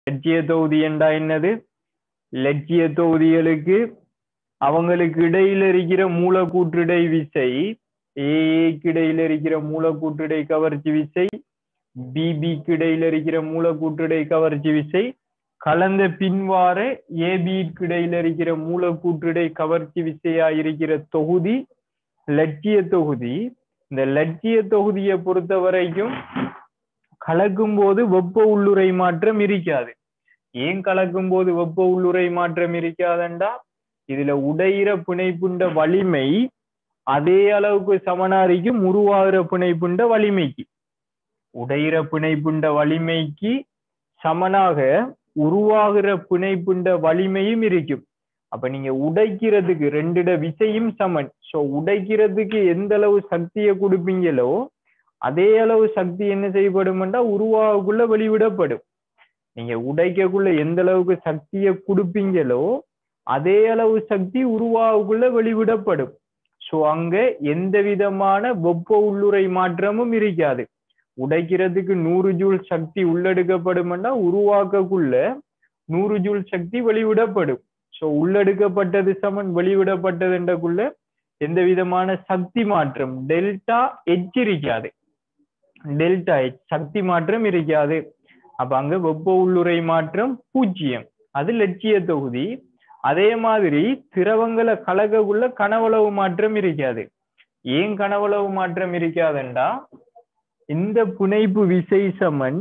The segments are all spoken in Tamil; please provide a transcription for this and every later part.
லட்சிய தொகுதி என்றா என்னது? லட்சிய தொகுதிகளுக்கு அவங்களுக்கு இடையில இருக்கிற மூலக்கூற்றிடை விசை ஏக்கு இடையில இருக்கிற மூலக்கூற்றிடை கவர்ச்சி விசை பிபிக்கு இடையில இருக்கிற மூலக்கூற்றிடை கவர்ச்சி விசை கலந்த பின்வார ஏபிக்கு இடையில இருக்கிற மூலக்கூற்றிடை கவர்ச்சி விசையா இருக்கிற தொகுதி லட்சிய தொகுதி. இந்த லட்சிய தொகுதியை பொறுத்த வரைக்கும் கலக்கும் போது வெப்ப உள்ளுறை மாற்றம் இருக்காது. ஏன் கலக்கும் போது வெப்ப உள்ளுறை மாற்றம் இருக்காதுண்டா இதுல உடையிற பிணைப்புண்ட வலிமை அதே அளவுக்கு சமனாரிக்கும் உருவாகிற பிணைப்புண்ட வலிமைக்கு. உடையிற பிணைப்புண்ட வலிமைக்கு சமனாக உருவாகிற பிணைப்புண்ட வலிமையும் இருக்கும். அப்ப நீங்க உடைக்கிறதுக்கு ரெண்டிட விசையும் சமன். சோ உடைக்கிறதுக்கு எந்த அளவு சக்தியை கொடுப்பீங்களோ அதே அளவு சக்தி என்ன செய்யப்படும்னா உருவாகக்குள்ள வெளிவிடப்படும். நீங்க உடைக்கக்குள்ள எந்த அளவுக்கு சக்தியை கொடுப்பீங்களோ அதே அளவு சக்தி உருவாகக்குள்ள வெளிவிடப்படும். சோ அங்க எந்த விதமான வெப்ப உள்ளுறை மாற்றமும் இருக்காது. உடைக்கிறதுக்கு 100 ஜூல் சக்தி உள்ளெடுக்கப்படும்னா உருவாக்கக்குள்ள 100 ஜூல் சக்தி வெளிவிடப்படும். சோ உள்ளெடுக்கப்பட்டது சமன் வெளிவிடப்பட்டதுன்றக்குள்ள எந்த விதமான சக்தி மாற்றம் டெல்டா எச் இருக்காது. டெல்டா எச் சக்தி மாற்றம் இருக்காது. அப்ப அங்க வெப்ப உள்ளுறை மாற்றம் 0. அது லட்சிய தொகுதி. அதே மாதிரி திரவங்களை கலக்கக்குள்ள கனவளவு மாற்றம் இருக்காது. ஏன் கனவளவு மாற்றம் இருக்காதுண்டா இந்த பிணைப்பு விசை சமன்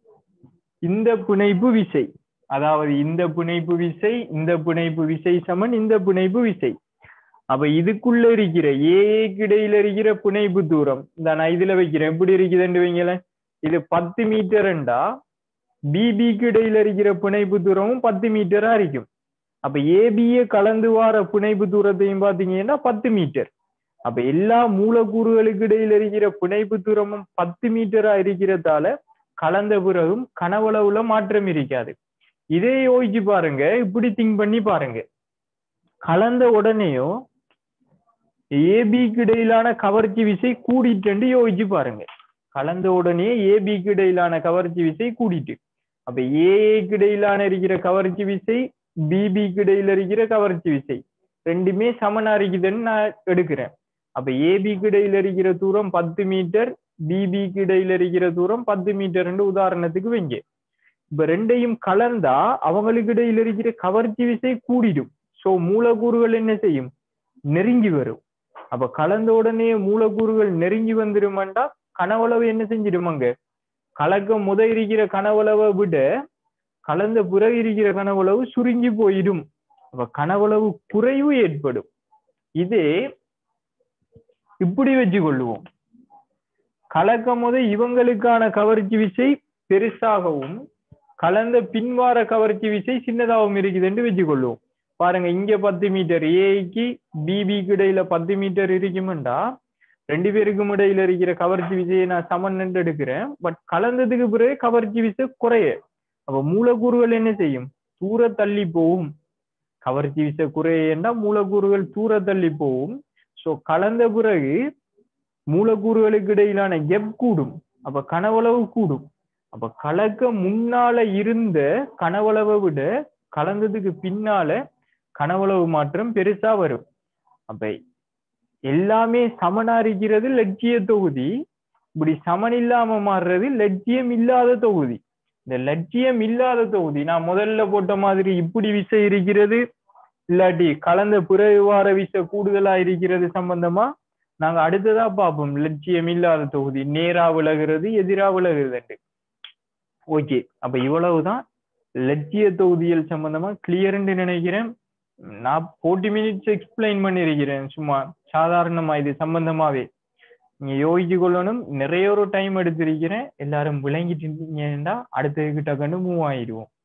இந்த பிணைப்பு விசை, அதாவது இந்த பிணைப்பு விசை இந்த பிணைப்பு விசை சமன் இந்த பிணைப்பு விசை. அப்ப இதுக்குள்ள இருக்கிற ஏக்கு இடையில இருக்கிற பிணைப்பு தூரம் நான் இதுல வைக்கிறேன். எப்படி இருக்குதுன்னு வைங்களேன். இது 10 மீட்டர்ண்டா பிபிக்கு இடையில இருக்கிற பிணைப்பு தூரமும் 10 மீட்டரா இருக்கும். அப்ப ஏபிஏ கலந்து வார பிணைப்பு தூரத்தையும் பாத்தீங்கன்னா 10 மீட்டர். அப்ப எல்லா மூலக்கூறுகளுக்கு இடையில இருக்கிற பிணைப்பு தூரமும் 10 மீட்டரா இருக்கிறதால கலந்த பிறகும் கனவளவுல மாற்றம் இருக்காது. இதே யோசிச்சு பாருங்க. இப்படி திங்க் பண்ணி பாருங்க. கலந்த உடனேயோ ஏபிக்கு இடையிலான கவர்ச்சி விசை கூடிட்டு யோசிச்சு பாருங்க. கலந்த உடனே ஏபிக்கு இடையிலான கவர்ச்சி விசை கூடிட்டு அப்ப ஏக்கு இடையிலான இருக்கிற கவர்ச்சி விசை பிபிக்கு இடையில இருக்கிற கவர்ச்சி விசை ரெண்டுமே சமனா இருக்குதுன்னு நான் எடுக்கிறேன். அப்ப ஏபிக்கு இடையில இருக்கிற தூரம் 10 மீட்டர் பிபிக்கு இடையில இருக்கிற தூரம் 10 மீட்டர் உதாரணத்துக்கு வைங்க. இப்ப ரெண்டையும் கலந்தா அவங்களுக்கு இடையில இருக்கிற கவர்ச்சி விசை கூடிடும். சோ மூலக்கூறுகள் என்ன செய்யும்? நெருங்கி வரும். அப்ப கலந்த உடனே மூலக்கூறுகள் நெருங்கி வந்துருமாண்டா கனவளவு என்ன செஞ்சிடுமாங்க? கலக்கம் முத இருக்கிற கனவளவை விட கலந்த பிறகு இருக்கிற கனவளவு சுருங்கி போயிடும். அப்ப கனவளவு குறைவு ஏற்படும். இதே இப்படி வச்சு கொள்ளுவோம். கலக்கம் முத இவங்களுக்கான கவர்ச்சி விசை பெருசாகவும் கலந்த பின்வார கவர்ச்சி விசை சின்னதாகவும் இருக்குதுன்னு வச்சு கொள்ளுவோம். பாருங்க இங்க 10 மீட்டர் ஏக்கு பிபிக்கு இடையில 10 மீட்டர் இருக்குமெண்டா ரெண்டு பேருக்கும் இடையில இருக்கிற கவர்ச்சி விசையை நான் சமன் எடுக்கிறேன். பட் கலந்ததுக்கு பிறகு கவர்ச்சி விசை குறைய. அப்ப மூலக்கூறுகள் என்ன செய்யும்? தூர தள்ளி போகும். கவர்ச்சி விசை குறையண்டா மூலக்கூறுகள் தூர தள்ளி போகும். சோ கலந்த பிறகு மூலக்கூறுகளுக்கு இடையிலான கெப் கூடும். அப்ப கனவளவு கூடும். அப்ப கலக்க முன்னால இருந்த கனவளவை விட கலந்ததுக்கு பின்னால கனவளவு மாற்றம் பெருசா வரும். அப்ப எல்லாமே சமனா இருக்கிறது லட்சிய தொகுதி. இப்படி சமன் இல்லாம மாறுறது லட்சியம் இல்லாத தொகுதி. இந்த லட்சியம் இல்லாத தொகுதி நான் முதல்ல போட்ட மாதிரி இப்படி விசை இருக்கிறது இல்லாட்டி கலந்த பிறகு வார விசை கூடுதலா இருக்கிறது சம்பந்தமா நாங்க அடுத்ததா பார்ப்போம். லட்சியம் இல்லாத தொகுதி நேரா விலகிறது எதிரா விலகுறது. ஓகே, அப்ப இவ்வளவுதான் லட்சிய தொகுதிகள் சம்பந்தமா கிளியர்ன்னு நினைக்கிறேன். நான் 40 மினிட்ஸ் எக்ஸ்பிளைன் பண்ணிருக்கிறேன். சும்மா சாதாரணமா இது சம்பந்தமாவே நீங்க யோசிச்சு கொள்ளணும். நிறைய ஒரு டைம் எடுத்திருக்கிறேன். எல்லாரும் விளங்கிட்டு இருந்தீங்கன்னா அடுத்த கிட்ட கண்டு மூவ் ஆயிடுவோம்.